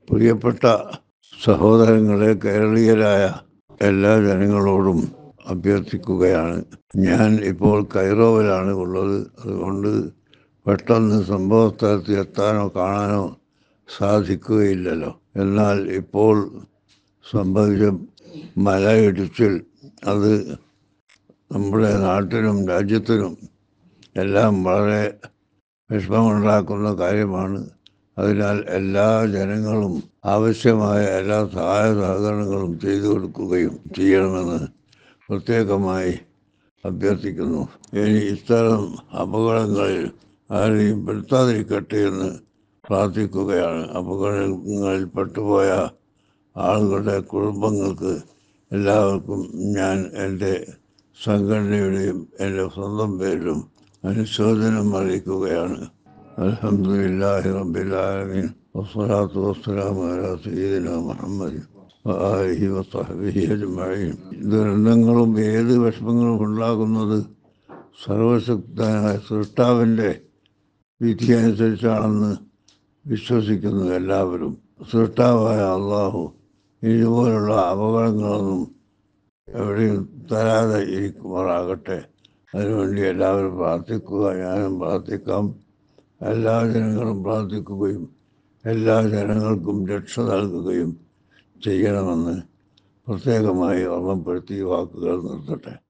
പ്രിയപ്പെട്ട സഹോദരങ്ങളെ, കേരളീയരായ എല്ലാ ജനങ്ങളോടും അഭ്യർത്ഥിക്കുകയാണ്. ഞാൻ ഇപ്പോൾ കൈറോവിലാണ് ഉള്ളത്. അതുകൊണ്ട് പെട്ടെന്ന് സംഭവസ്ഥലത്ത് എത്താനോ കാണാനോ സാധിക്കുകയില്ലല്ലോ. എന്നാൽ ഇപ്പോൾ സംഭവിച്ച മലയിടിച്ചിൽ അത് നമ്മുടെ നാട്ടിനും രാജ്യത്തിനും എല്ലാം വളരെ വിഷമമുണ്ടാക്കുന്ന കാര്യമാണ്. അതിനാൽ എല്ലാ ജനങ്ങളും ആവശ്യമായ എല്ലാ സഹായ സഹകരണങ്ങളും ചെയ്തു കൊടുക്കുകയും ചെയ്യണമെന്ന് പ്രത്യേകമായി അഭ്യർത്ഥിക്കുന്നു. ഇനി ഇത്തരം അപകടങ്ങളിൽ ആരെയും പെടുത്താതിരിക്കട്ടെ എന്ന് പ്രാർത്ഥിക്കുകയാണ്. അപകടങ്ങളിൽ പെട്ടുപോയ ആളുകളുടെ കുടുംബങ്ങൾക്ക് എല്ലാവർക്കും ഞാൻ എൻ്റെ സംഘടനയുടെയും എൻ്റെ സ്വന്തം പേരിലും അനുശോചനം അറിയിക്കുകയാണ്. അൽഹംദുലില്ലാഹി റബ്ബിൽ ആലമീൻ വസ്സലാത്തു വസ്സലാമു അലാ സയ്യിദിനാ മുഹമ്മദ് വആലിഹി വസഹ്ബിഹി അജ്മഈൻ. ദുരന്തങ്ങളും ഏത് വിഷമങ്ങളും ഉണ്ടാകുന്നത് സർവശക്തനായ സൃഷ്ടാവിൻ്റെ വിധി അനുസരിച്ചാണെന്ന് വിശ്വസിക്കുന്നു എല്ലാവരും. സൃഷ്ടാവായ അള്ളാഹു ഇതുപോലുള്ള അപകടങ്ങളൊന്നും എവിടെയും തരാതെ ഇരിക്കുമാറാകട്ടെ. അതിനുവേണ്ടി എല്ലാവരും പ്രാർത്ഥിക്കുക. ഞാനും പ്രാർത്ഥിക്കാം. എല്ലാ ജനങ്ങളും പ്രാർത്ഥിക്കുകയും എല്ലാ ജനങ്ങൾക്കും രക്ഷ നൽകുകയും ചെയ്യണമെന്ന് പ്രത്യേകമായി ഓർമ്മപ്പെടുത്തി വാക്കുകൾ നിർത്തട്ടെ.